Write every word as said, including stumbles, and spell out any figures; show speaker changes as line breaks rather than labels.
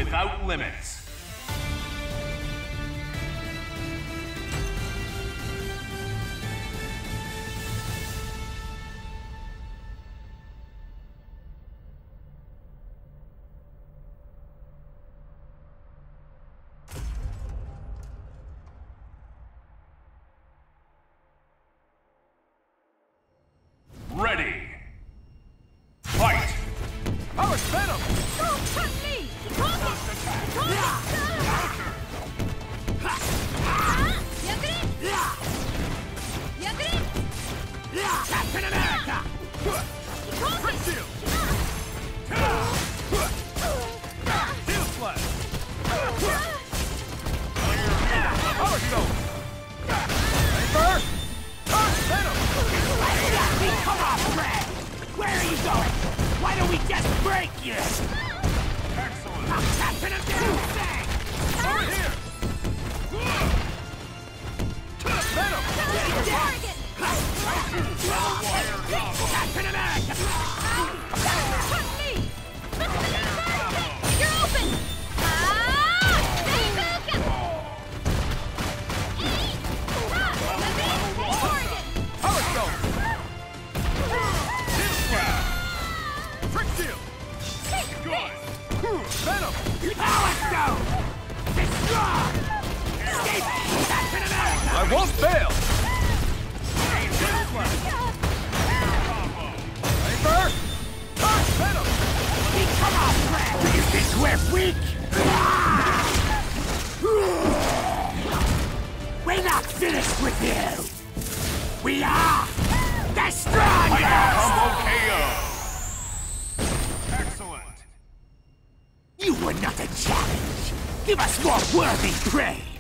without limits. Ready. Fight!
Power Venom!
Don't touch me! Target!
Captain America! Quick Shield! Shield Slash! Power Stone! Paper! Power Venom! Come on, Fred! Where are you going? Why don't we just break you?
Excellent.
I'm Captain America! Over here! Venom!
Target!
Captain America!
Touch me! You're open! Ah! Bazooka! Target!
Power Stone! Shield Slash! Trick Shield!
Good.
Venom! Power Stone! Destroy! Escape! Captain America! I won't fail! Shield Slash! Paper! Touch Venom! Come on, Fred! Do you think we're weak? We're not finished with you! We are the strongest!
Combo K O. Excellent.
You were not a challenge! Give us more worthy prey!